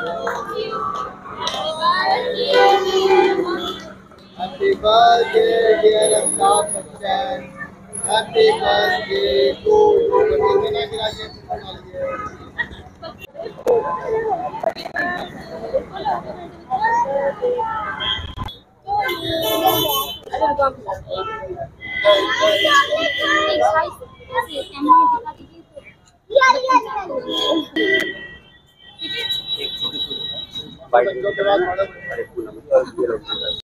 Happy birthday, dear Amitabh Bachchan. Happy birthday to you. कितना graduate करने वाली है? बच्चों के बाद